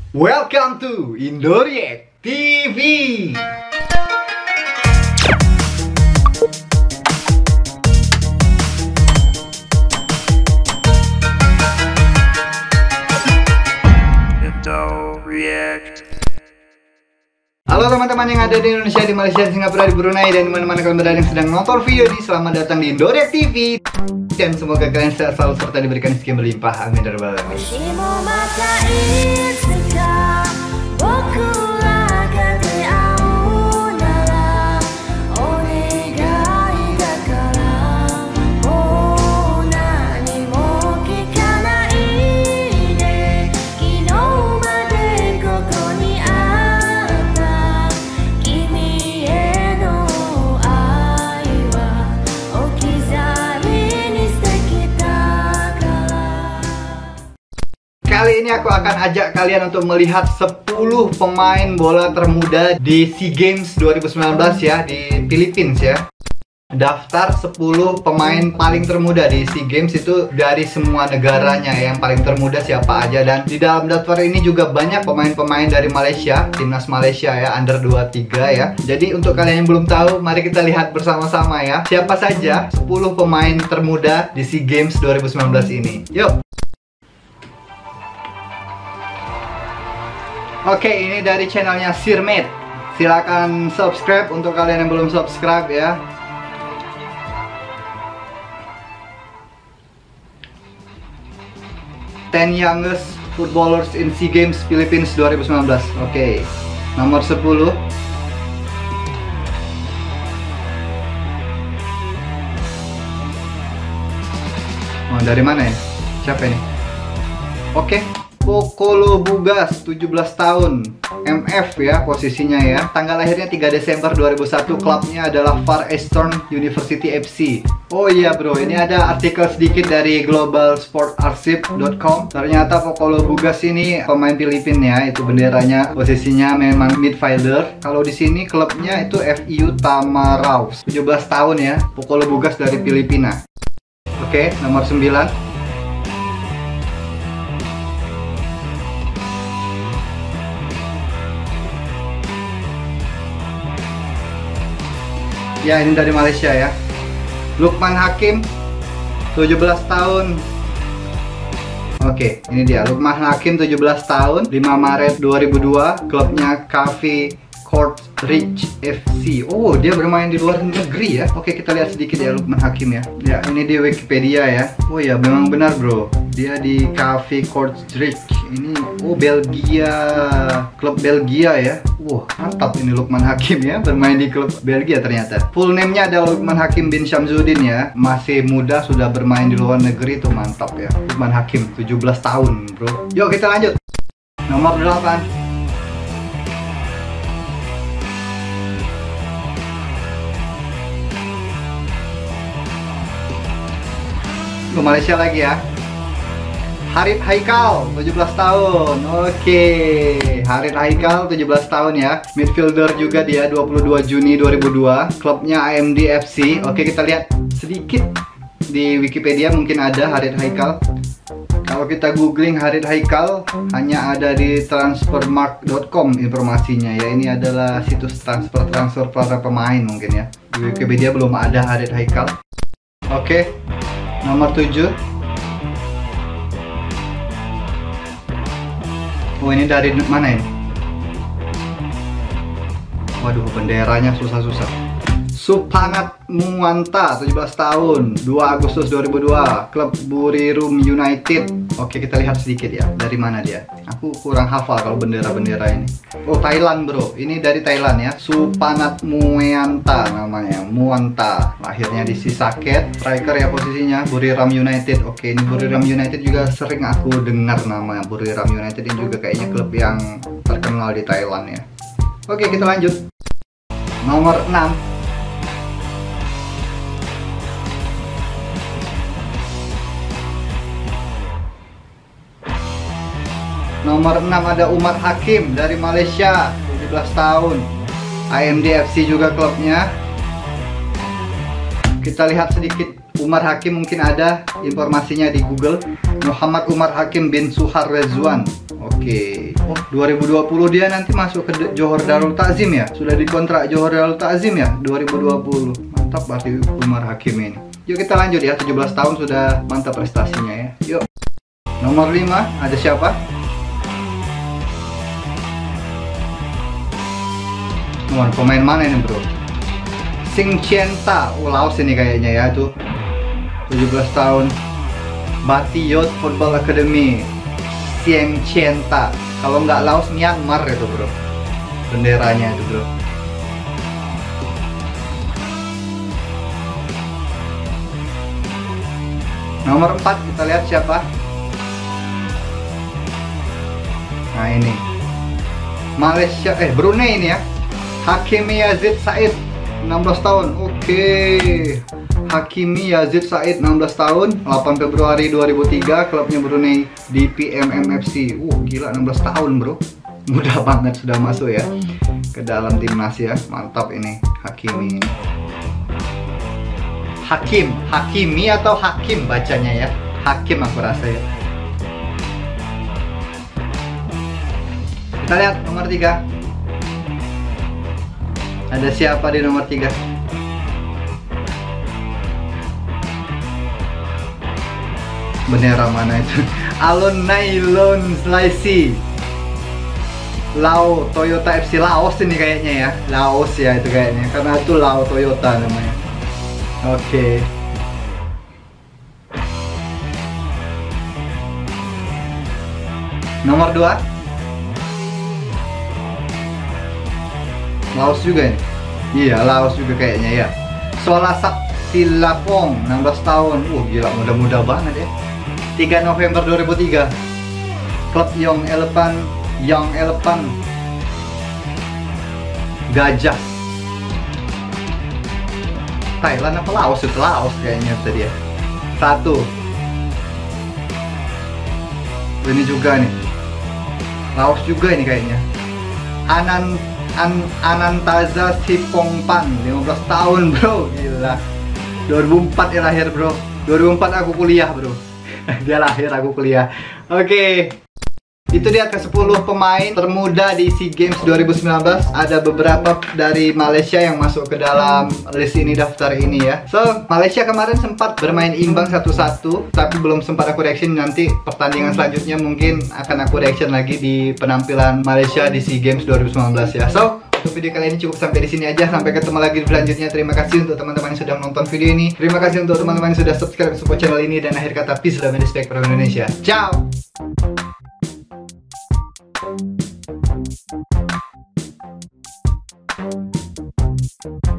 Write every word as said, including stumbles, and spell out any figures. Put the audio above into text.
Welcome to Indoriek T V. Halo teman-teman yang ada di Indonesia, di Malaysia, di Singapura, di Brunei, dan dimana-mana kalian berada yang sedang nonton video ini. Selamat datang di Indoriek T V. Dan semoga kalian sehat selalu serta diberikan rezeki berlimpah. Amin ya rabbal alamin. Kali ini aku akan ajak kalian untuk melihat sepuluh pemain bola termuda di SEA Games dua ribu sembilan belas ya, di Philippines ya. Daftar sepuluh pemain paling termuda di SEA Games itu dari semua negaranya. Yang paling termuda siapa aja, dan di dalam daftar ini juga banyak pemain-pemain dari Malaysia, timnas Malaysia ya, under dua puluh tiga ya. Jadi untuk kalian yang belum tahu, mari kita lihat bersama-sama ya, siapa saja sepuluh pemain termuda di SEA Games dua ribu sembilan belas ini. Yuk. Oke, ini dari channelnya Sirmate. Silakan subscribe untuk kalian yang belum subscribe ya. ten youngest footballers in SEA Games Philippines dua ribu sembilan belas. Oke, nomor sepuluh. Oh, dari mana ya? Siapa ini? Oke. Pokolo Bugas, tujuh belas tahun, M F ya posisinya ya. Tanggal lahirnya tiga Desember dua ribu satu, klubnya adalah Far Eastern University F C. Oh iya bro, ini ada artikel sedikit dari global sport archive dot com. Ternyata Pokolo Bugas ini pemain Filipina ya, itu benderanya posisinya memang midfielder. Kalau di sini klubnya itu F I U Tamaraus, tujuh belas tahun ya, Pokolo Bugas dari Filipina. Oke, nomor sembilan. Ya, ini dari Malaysia ya. Lukman Hakim, tujuh belas tahun. Oke, ini dia Lukman Hakim, tujuh belas tahun, lima Maret dua ribu dua, klubnya Cafe Court Rich F C. Oh, dia bermain di luar negeri ya. Oke, kita lihat sedikit ya Lukman Hakim ya. Ya, ini di Wikipedia ya. Oh ya, memang benar bro. Dia di Cafe Court Rich. Ini oh Belgia, klub Belgia ya. Wah, mantap ini Lukman Hakim ya, bermain di klub Belgia ternyata. Full name-nya adalah Lukman Hakim bin Syamsuddin ya. Masih muda sudah bermain di luar negeri, itu mantap ya. Lukman Hakim, tujuh belas tahun bro. Yuk kita lanjut. Nomor delapan. Ke Malaysia lagi ya. Harit Haikal, tujuh belas tahun. Oke, Harit Haikal, tujuh belas tahun ya. Midfielder juga dia, dua puluh dua Juni dua ribu dua. Klubnya A M D F C. Oke, kita lihat sedikit di Wikipedia, mungkin ada Harit Haikal. Kalau kita googling Harit Haikal, hanya ada di transfermarkt dot com informasinya ya. Ini adalah situs transfer-transfer para pemain mungkin ya. Di Wikipedia belum ada Harit Haikal. Oke, nomor tujuh. Oh, ini dari mana ini? Waduh, benderanya susah-susah. Supanat Muanta, tujuh belas tahun, dua Agustus dua ribu dua, klub Buriram United. Oke, kita lihat sedikit ya, dari mana dia. Aku kurang hafal kalau bendera-bendera ini. Oh, Thailand bro, ini dari Thailand ya. Supanat Muanta namanya, Muanta. Lahirnya di Sisaket, striker ya posisinya, Buriram United. Oke, ini Buriram United juga sering aku dengar nama Buriram United. Ini juga kayaknya klub yang terkenal di Thailand ya. Oke, kita lanjut. Nomor enam. Nomor enam ada Umar Hakim dari Malaysia, tujuh belas tahun. A M D F C juga klubnya. Kita lihat sedikit Umar Hakim, mungkin ada informasinya di Google. Muhammad Umar Hakim bin Suhar Rezwan. Oke. Oke. Oh, dua ribu dua puluh dia nanti masuk ke Johor Darul Takzim ya? Sudah dikontrak Johor Darul Takzim ya? dua ribu dua puluh. Mantap berarti Umar Hakim ini. Yuk kita lanjut ya, tujuh belas tahun sudah mantap prestasinya ya. Yuk. Nomor lima, ada siapa? Nomor pemain mana ini bro? Sing Cienta, oh, Laos ini kayaknya ya tuh. tujuh belas tahun. Bati Youth Football Academy. Sing Cienta. Kalau nggak Laos, Myanmar itu bro. Benderanya itu bro. Nomor empat kita lihat siapa? Nah ini Malaysia, eh Brunei ini ya. Hakimi Yazid Said, enam belas tahun. Oke. Hakimi Yazid Said, enam belas tahun, delapan Februari dua ribu tiga, klubnya Brunei D P M M F C. Uh, gila enam belas tahun, bro. Mudah banget sudah masuk ya ke dalam timnas ya. Mantap ini Hakimi. Hakim, Hakimi atau Hakim bacanya ya. Hakim aku rasa ya. Kita lihat nomor tiga. Ada siapa di nomor tiga? Bendera mana itu? Alon Nailon Slicey. Lao Toyota F C Laos ini kayaknya ya. Laos ya itu kayaknya. Karena itu Lao Toyota namanya. Oke. Nomor dua. Laos juga ini. Iya, Laos juga kayaknya ya. Solasak Silapong, enam belas tahun. Wah, gila muda-muda banget ya. tiga November dua ribu tiga. Klub Young Elephant, Young Elephant Gajah. Thailand apa Laos? Itu Laos kayaknya tadi ya. Satu. Ini juga nih. Laos juga ini kayaknya. Anan An Anantaza Sipongpan, lima belas tahun bro, gila. dua ribu empat ya lahir bro. dua ribu empat aku kuliah bro. Dia lahir, aku kuliah. Oke okay. Itu dia ke sepuluh pemain termuda di SEA Games dua ribu sembilan belas. Ada beberapa dari Malaysia yang masuk ke dalam list ini, daftar ini ya. So, Malaysia kemarin sempat bermain imbang satu satu, tapi belum sempat aku reaction. Nanti pertandingan selanjutnya mungkin akan aku reaction lagi di penampilan Malaysia di SEA Games dua ribu sembilan belas ya. So, untuk video kali ini cukup sampai di sini aja. Sampai ketemu lagi di selanjutnya. Terima kasih untuk teman-teman yang sudah menonton video ini. Terima kasih untuk teman-teman yang sudah subscribe support channel ini. Dan akhir kata, peace, love, and respect for Indonesia. Ciao. Thank you.